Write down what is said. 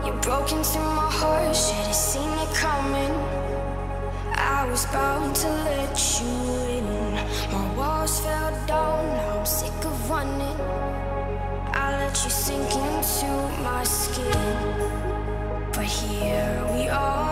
You broke into my heart, should've seen it coming. I was bound to let you in. My walls fell down, now I'm sick of running. I let you sink into my skin, but here we are.